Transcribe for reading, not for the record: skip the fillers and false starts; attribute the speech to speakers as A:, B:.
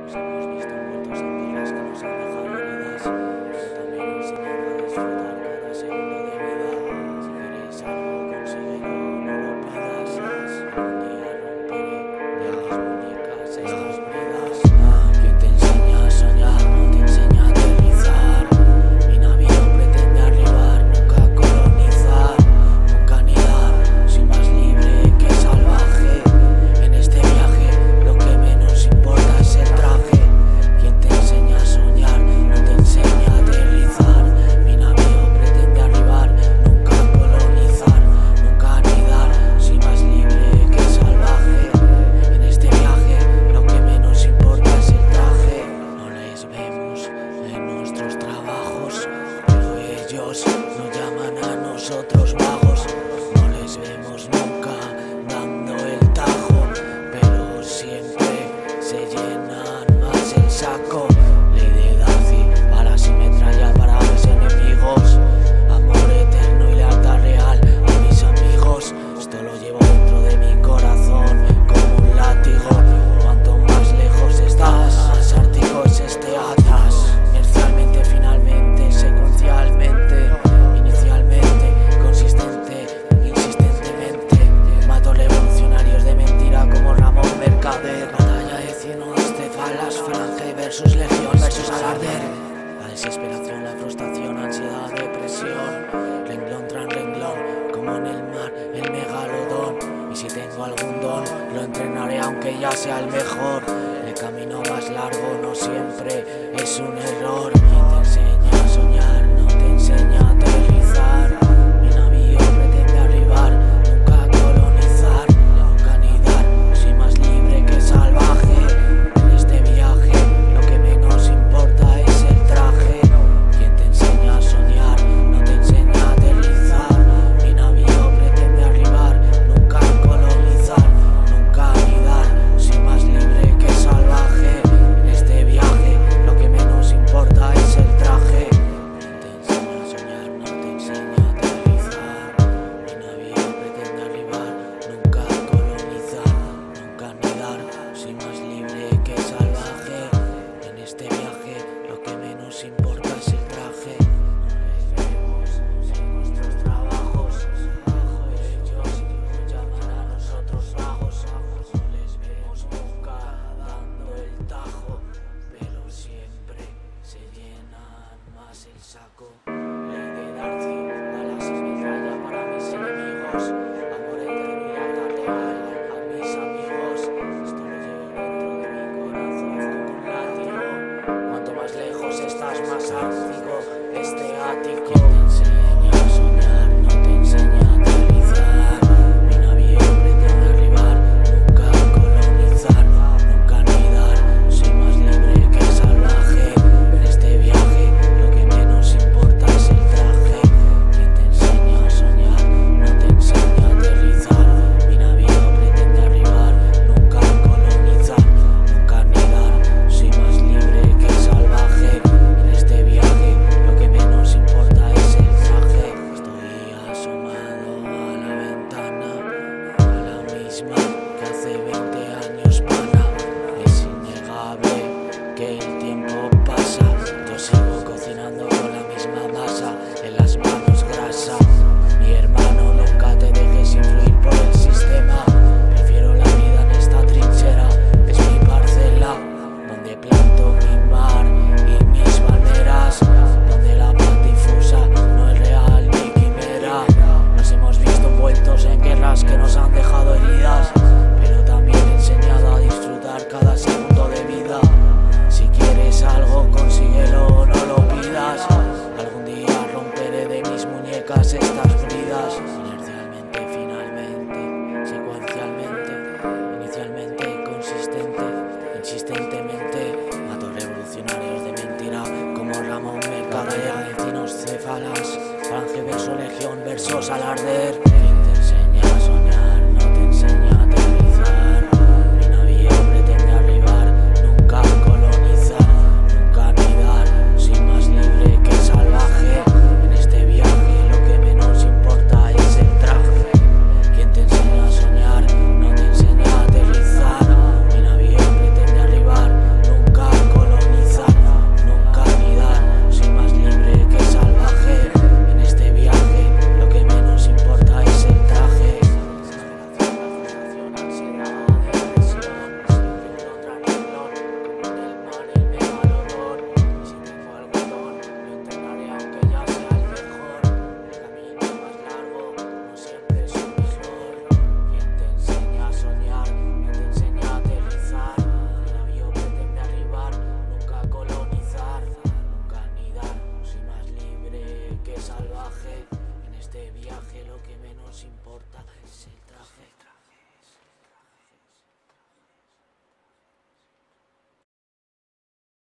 A: Nos hemos visto envueltos en guerras que nos han dejado heridas, pero también enseñado a disfrutar cada segundo de vida. Si quieres algo, consíguelo, no lo pidas. Algún día romperé de las muñecas estas bridas. ¿Quién te enseña a soñar? No te enseña a aterrizar. Mi navío pretende arribar, nunca colonizar, nunca anidar. Soy más libre que salvaje. En este viaje lo que menos importa es el traje. ¿Quién te enseña a soñar? No te enseña a aterrizar. Mi navío pretende arribar, nunca colonizar, nunca anidar. Soy más libre que salvaje. En este viaje lo que menos importa es el traje. No les vemos en nuestros trabajos, pero ellos nos llaman a nosotros vagos. No les vemos nunca dando el tajo, pero siempre se llenan más el saco. Ley de Darcy, balas y metralla para mis enemigos. Amor eterno y lealtad real a mis amigos. Esto lo llevo dentro de mi corazón como un látigo. Cuanto más lejos estás, más ártico es este atlas. Inercialmente, finalmente, secuencialmente, inicialmente, consistente, insistentemente. Mato revolucionarios de mentira como Ramón Mercader. Batalla de cienos de falas, Falange versus legión versus alarder. La desesperación, la frustración, ansiedad, depresión. Renglón tras renglón, como en el mar, el megalodón. Y si tengo algún don, lo entrenaré aunque ya sea el mejor. El camino más largo no siempre es un error. ¿Quién te enseña a soñar? No te enseña a aterrizar. Mi navío pretende arribar, nunca colonizar, nunca anidar. Soy más libre que salvaje. En este viaje lo que menos importa es el traje. ¿Quién te enseña a soñar? No te enseña a aterrizar. Mi navío pretende arribar, nunca colonizar, nunca anidar. Soy más libre que salvaje. En este viaje lo que menos importa es el traje. ¿Quién te enseña a soñar? No te enseña a aterrizar. Mi navío pretende arribar, nunca colonizar, nunca anidar. Soy más libre que salvaje. En este viaje lo que menos importa es el traje. No les vemos en nuestros trabajos, ellos nos llaman a nosotros vagos. No les vemos nunca dando el tajo, pero siempre se llenan más el saco. Ley de Darcy, balas y metralla para mis enemigos. Amor eterno y lealtad real a mis amigos. Esto lo llevo dentro de mi corazón como un látigo. Cuanto más lejos estás, más ártico este ático. ¿Quién te enseña a soñar? No te enseña a aterrizar. Mi navío pretende arribar, nunca colonizar, nunca anidar. Soy más libre que salvaje. En este viaje lo que menos importa es el traje. ¿Quién te enseña a soñar? No te enseña a aterrizar. Mi navío pretende arribar, nunca colonizar, nunca anidar. Soy más libre que salvaje. En este viaje lo que menos importa es el traje. Estoy asomado a la ventana, a la misma que hace 20 años pana. Es innegable que el tiempo pasa. Yo sigo cocinando con la misma masa, en las manos grasa. Mi hermano, nunca te dejes influir por el sistema. Prefiero la vida en esta trinchera, es mi parcela, donde planto mi mar y mis palmeras, donde la paz difusa no es real ni quimera. Nos hemos visto envueltos en guerras que nos han dejado heridas, pero también enseñado a disfrutar cada segundo de vida. Si quieres algo, consíguelo, no lo pidas. Algún día romperé de mis muñecas estas bridas. Inercialmente, finalmente, secuencialmente, inicialmente, consistente, insistentemente. Mato revolucionarios de mentira como Ramón Mercader. De cinos cefalas, Falange versus legión versus alarder. ¿Quién te enseña a soñar? No te enseña a aterrizar. Mi navío pretende arribar, nunca colonizar, nunca anidar. Soy más libre que salvaje. En este viaje lo que menos importa es el traje. ¿Quién te enseña a soñar? No te enseña a aterrizar. Mi navío pretende arribar, nunca salvaje. En este viaje lo que menos importa es el